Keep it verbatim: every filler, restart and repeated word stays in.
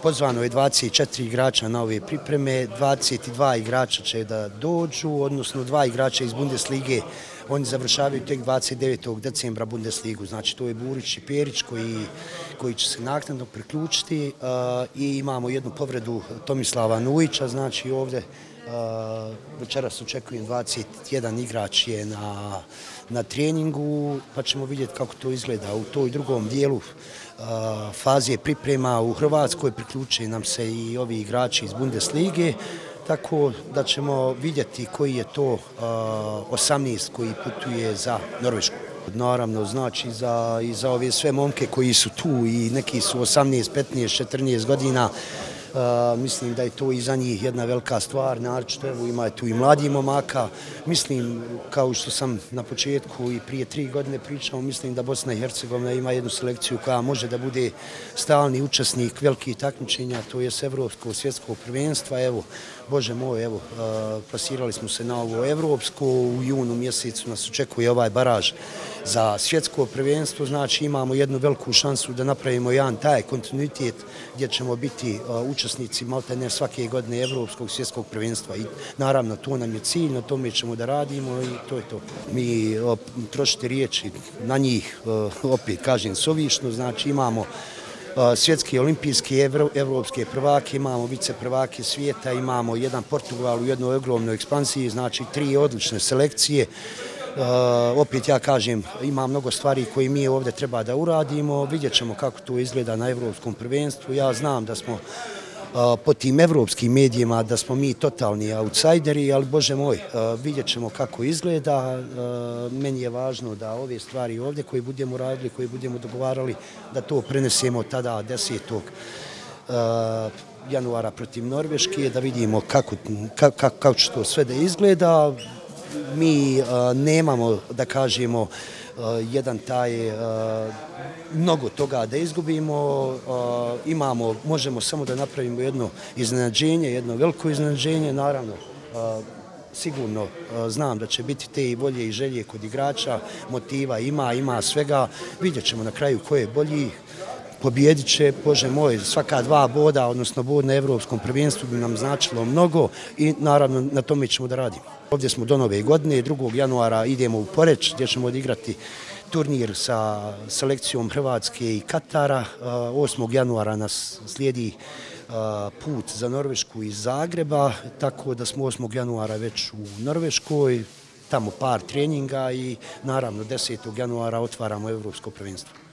Pozvano je dvadeset četiri igrača na ove pripreme, dvadeset dva igrača će da dođu, odnosno dva igrača iz Bundeslige. Oni završavaju tek dvadeset devetog decembra Bundesligu, znači to je Burić i Perić koji, koji će se naknadno priključiti uh, i imamo jednu povredu Tomislava Nujića, znači ovdje uh, večeras očekujem dvadeset jedan igrač je na, na treningu, pa ćemo vidjeti kako to izgleda u toj drugom dijelu uh, faze priprema u Hrvatskoj. Priključuju nam se i ovi igrači iz Bundeslige, tako da ćemo vidjeti koji je to uh, osamnaest koji putuje za Norvešku. Naravno, znači za, i za ove sve momke koji su tu i neki su osamnaest, petnaest, četrnaest godina, Uh, mislim da je to i za njih jedna velika stvar, naročito evo ima tu i mladih momaka. Mislim, kao što sam na početku i prije tri godine pričao, mislim da Bosna i Hercegovina ima jednu selekciju koja može da bude stalni učesnik velikih takmičenja, to je evropskog svjetskog prvenstva. Evo, Bože moj, evo, uh, plasirali smo se na ovo evropsko, u junu mjesecu nas očekuje ovaj baraž za svjetsko prvenstvo, znači imamo jednu veliku šansu da napravimo jedan taj kontinuitet gdje ćemo biti uh, učesnici maltene svake godine evropskog svjetskog prvenstva i naravno to nam je cilj, na tome ćemo da radimo i to je to. Mi uh, trošiti riječi na njih, uh, opet kažem sovišno, znači imamo svjetske, olimpijske, evropske prvake, imamo vice prvake svijeta, imamo jedan Portugal u jednoj ogromnoj ekspansiji, znači tri odlične selekcije. Uh, opet ja kažem, ima mnogo stvari koje mi ovdje treba da uradimo, vidjet ćemo kako to izgleda na evropskom prvenstvu. Ja znam da smo uh, po tim evropskim medijima da smo mi totalni outsideri, ali Bože moj, uh, vidjet ćemo kako izgleda. Uh, meni je važno da ove stvari ovdje koje budemo radili, koje budemo dogovarali, da to prenesemo tada desetog Uh, januara protiv Norveške, da vidimo kako, kako, kako će to sve da izgleda. Mi uh, nemamo, da kažemo, uh, jedan taj uh, mnogo toga da izgubimo, uh, imamo, možemo samo da napravimo jedno iznenađenje, jedno veliko iznenađenje, naravno. Uh, Sigurno uh, znam da će biti te i volje i želje kod igrača, motiva ima, ima svega, vidjet ćemo na kraju ko je bolji. Pobjedit će, Bože moj, svaka dva boda, odnosno bod na evropskom prvenstvu bi nam značilo mnogo i naravno na tome ćemo da radimo. Ovdje smo do nove godine, drugog januara idemo u Poreč gdje ćemo odigrati turnir sa selekcijom Hrvatske i Katara. osmog januara nas slijedi put za Norvešku iz Zagreba, tako da smo osmog januara već u Norveškoj, tamo par treninga i naravno desetog januara otvaramo evropsko prvenstvo.